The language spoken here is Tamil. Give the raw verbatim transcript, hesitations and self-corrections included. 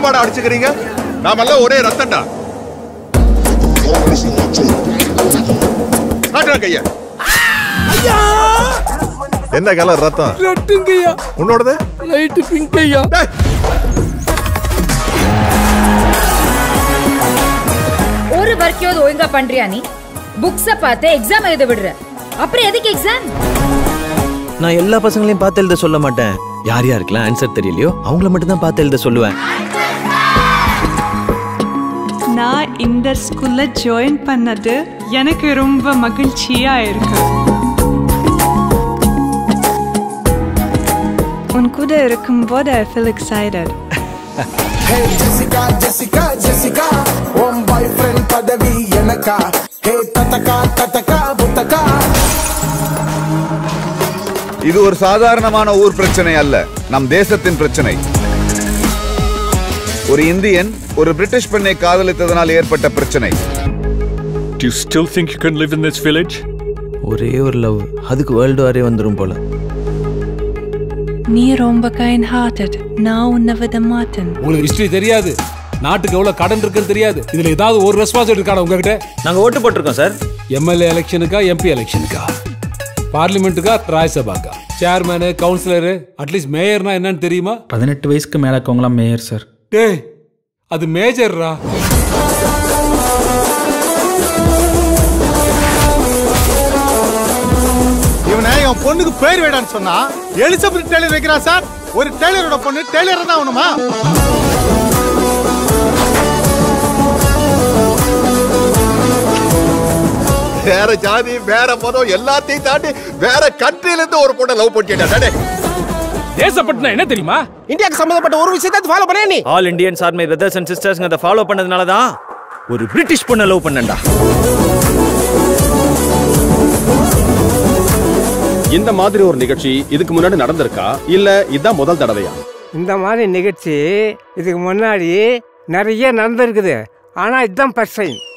பாட அடிச்சுக்கிறீங்க? நாமெல்லாம் ஒரே ரத்தம்டா. காட்டுற கைய. என்ன கலர் ரத்தம்? ரெட்டுங்கய்யா. உன்னோடது? லைட் பிங்க் ஐயா. ஒரு வர்க்கையாவது ஒழுங்கா பண்றியா நீ? புக்ஸ பார்த்து எக்ஸாம் எழுத விடுற. அப்புறம் எதுக்கு எக்ஸாம்? நான் எல்லா பசங்களையும் பார்த்து எழுத சொல்ல மாட்டேன். யார் யாருக்கெல்லாம் ஆன்சர் தெரியலையோ அவங்கள மட்டும் தான் பார்த்து எழுத சொல்லுவேன். நான் இந்த ஸ்கூல்ல ஜாயின் பண்ணது எனக்கு ரொம்ப மகிழ்ச்சியா இருக்கு. உன் கூட இருக்கும்போது I feel excited. Hey Jessica, Jessica, Jessica, one boyfriend padavi enaka. Hey tataka, tataka, butaka. இது ஒரு சாதாரணமான ஊர் பிரச்சனை அல்ல, நம் தேசத்தின் பிரச்சனை. ஒரு இந்தியன் ஒரு பிரிட்டிஷ் பெண்ணை காதலித்ததனால் ஏற்பட்ட பிரச்சனை. Do you still think you can live in this village? ஒரே ஒரு லவ், அதுக்கு வேர்ல்டு வாரே வந்துரும் போல. நீ ரொம்ப kind hearted. நான் உன்னை விட மாட்டேன். உங்களுக்கு ஹிஸ்டரி தெரியாது, நாட்டுக்கு எவ்வளவு கடன் இருக்குன்னு தெரியாது. இதுல ஏதாவது ஒரு ரெஸ்பான்சிபிலிட்டி இருக்காடா உங்ககிட்ட? நாங்க ஓட்டு போட்டிருக்கோம் சார். எம்எல்ஏ எலெக்ஷனுக்கா, எம்பி எலெக்ஷனுக்கா, பார்லிமெண்ட்டுக்கா, ராஜ்யசபாக்கா, சேர்மேனு, கவுன்சிலரு, அட்லீஸ்ட் மேயர்னா என்னன்னு தெரியுமா? பதினெட்டு வயசுக்கு மேல இருக்கவங்களாம் மேயர் சார். டேய், அது மேஜர்ரா. இவனை என் பொண்ணுக்கு பேர் வேடான்னு சொன்னா எலிசபெத் டெய்லர் வைக்கிறான் சார். ஒரு டெய்லரோட பொண்ணு டெய்லர் தான் ஆகணுமா? வேற ஜாதி, வேற மதம் எல்லாத்தையும் தாண்டி வேற கண்ட்ரில இருந்து ஒரு பொண்ணை லவ் பண்ணிட்டா. தேசப்பட்டுனா என்ன தெரியுமா? இந்தியாக்கு சம்பந்தப்பட்ட ஒரு விஷயத்தை ஃபாலோ பண்ணே நீ. All Indians are my brothers and sisters அத ஃபாலோ பண்ணதுனால தான் ஒரு பிரிட்டிஷ் பொண்ணை லவ் பண்ணேன்டா. இந்த மாதிரி ஒரு நிகழ்ச்சி இதுக்கு முன்னாடி நடந்திருக்கா இல்ல இதான் முதல் தடவையா? இந்த மாதிரி நிகழ்ச்சி இதுக்கு முன்னாடி நிறைய நடந்திருக்குது, ஆனா இதுதான் ஃபர்ஸ்ட் டைம்.